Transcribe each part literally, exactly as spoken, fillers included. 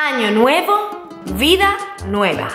Año nuevo, vida nueva.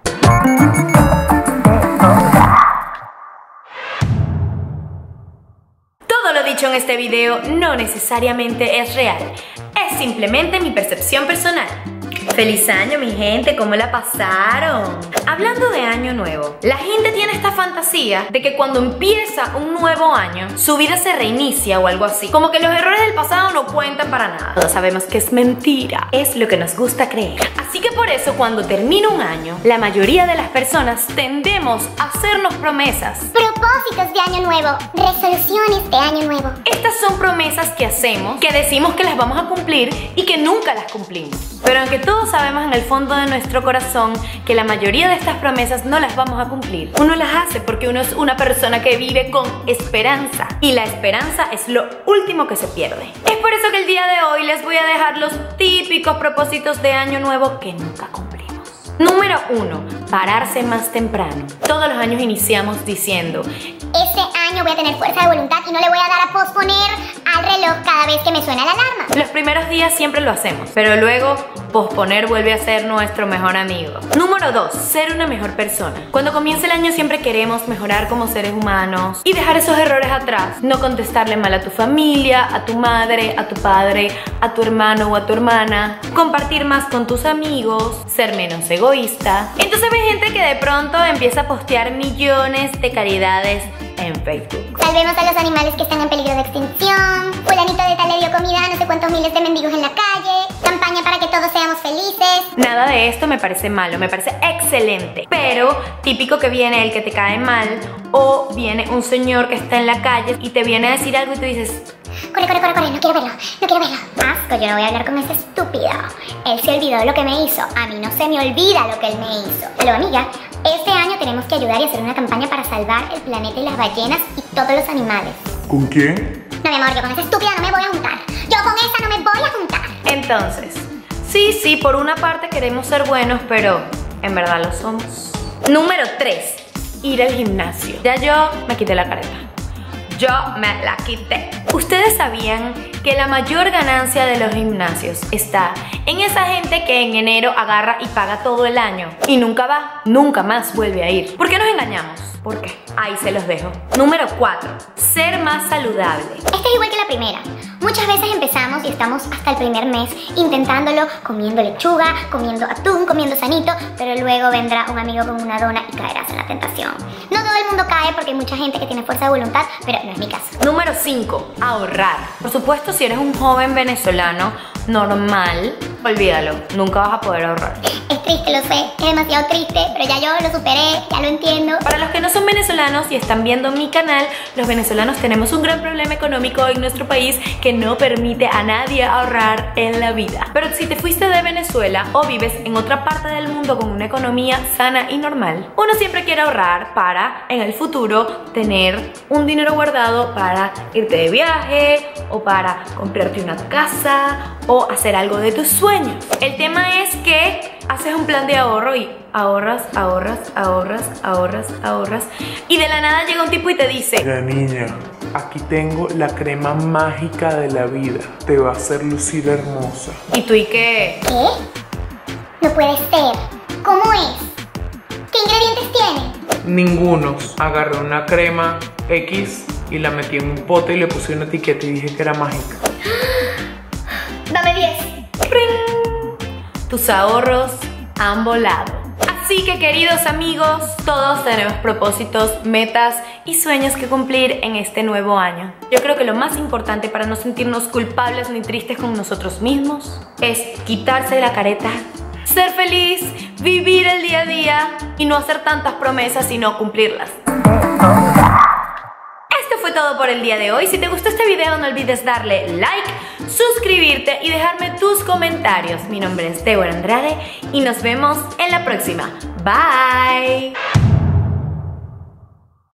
Todo lo dicho en este video no necesariamente es real, es simplemente mi percepción personal. ¡Feliz año, mi gente! ¿Cómo la pasaron? Hablando de año nuevo, la gente tiene esta fantasía de que cuando empieza un nuevo año, su vida se reinicia o algo así. Como que los errores del pasado no cuentan para nada. Todos sabemos que es mentira. Es lo que nos gusta creer. Así que por eso, cuando termina un año, la mayoría de las personas tendemos a hacernos promesas. Propósitos de año nuevo, resoluciones de año nuevo. Estas son promesas que hacemos, que decimos que las vamos a cumplir y que nunca las cumplimos. Pero aunque todos sabemos en el fondo de nuestro corazón que la mayoría de estas promesas no las vamos a cumplir, uno las hace porque uno es una persona que vive con esperanza. Y la esperanza es lo último que se pierde. Es por eso que el día de hoy les voy a dejar los típicos propósitos de año nuevo que nunca cumplimos. Número uno. Pararse más temprano. Todos los años iniciamos diciendo: este año voy a tener fuerza de voluntad y no le voy a dar a posponer al reloj cada vez que me suena la alarma. Los primeros días siempre lo hacemos, pero luego posponer vuelve a ser nuestro mejor amigo. Número dos. Ser una mejor persona. Cuando comienza el año siempre queremos mejorar como seres humanos y dejar esos errores atrás. No contestarle mal a tu familia, a tu madre, a tu padre, a tu hermano o a tu hermana. Compartir más con tus amigos. Ser menos egoísta. Entonces hay gente que de pronto empieza a postear millones de caridades en Facebook. Salvemos a los animales que están en peligro de extinción. Fulanito de tal le dio comida a no sé cuántos miles de mendigos en la calle. Campaña para que todos seamos felices. Nada de esto me parece malo, me parece excelente. Pero típico que viene el que te cae mal, o viene un señor que está en la calle y te viene a decir algo y tú dices: corre, corre, corre, corre, no quiero verlo, no quiero verlo. Asco, yo no voy a hablar con ese estúpido. Él se olvidó de lo que me hizo. A mí no se me olvida lo que él me hizo. Aló, amiga, este año tenemos que ayudar y hacer una campaña para salvar el planeta y las ballenas y todos los animales. ¿Con quién? No, mi amor, yo con esa estúpida no me voy a juntar. Yo con esa no me voy a juntar. Entonces, sí, sí, por una parte queremos ser buenos, pero en verdad lo somos. Número tres. Ir al gimnasio. Ya yo me quité la careta. Yo me la quité. ¿Ustedes sabían que la mayor ganancia de los gimnasios está en esa gente que en enero agarra y paga todo el año y nunca va, nunca más vuelve a ir? ¿Por qué nos engañamos? ¿Por qué? Ahí se los dejo. Número cuatro. Ser más saludable. Esta es igual que la primera. Muchas veces empezamos y estamos hasta el primer mes intentándolo, comiendo lechuga, comiendo atún, comiendo sanito, pero luego vendrá un amigo con una dona y caerás en la tentación. No todo el mundo cae porque hay mucha gente que tiene fuerza de voluntad, pero no es mi caso. Número cinco. Ahorrar. Por supuesto, si eres un joven venezolano normal, olvídalo, nunca vas a poder ahorrar. Es triste, lo sé, es demasiado triste, pero ya yo lo superé, ya lo entiendo. Para los que no son venezolanos y están viendo mi canal, los venezolanos tenemos un gran problema económico en nuestro país que no permite a nadie ahorrar en la vida. Pero si te fuiste de Venezuela o vives en otra parte del mundo con una economía sana y normal, uno siempre quiere ahorrar para en el futuro tener un dinero guardado para irte de viaje o para comprarte una casa o hacer algo de tus sueños. El tema es que haces un plan de ahorro y ahorras, ahorras, ahorras, ahorras, ahorras y de la nada llega un tipo y te dice: La niña, aquí tengo la crema mágica de la vida. Te va a hacer lucir hermosa. ¿Y tú y qué? ¿Qué? No puede ser. ¿Cómo es? ¿Qué ingredientes tiene? Ningunos. Agarré una crema X y la metí en un pote y le puse una etiqueta y dije que era mágica. Dame diez. ¡Ring! Tus ahorros han volado. Así que, queridos amigos, todos tenemos propósitos, metas y sueños que cumplir en este nuevo año. Yo creo que lo más importante para no sentirnos culpables ni tristes con nosotros mismos es quitarse la careta, ser feliz, vivir el día a día y no hacer tantas promesas sino cumplirlas. Esto fue todo por el día de hoy. Si te gustó este video no olvides darle like, suscribirte y dejarme tus comentarios. Mi nombre es Deborah Andrade y nos vemos en la próxima. Bye.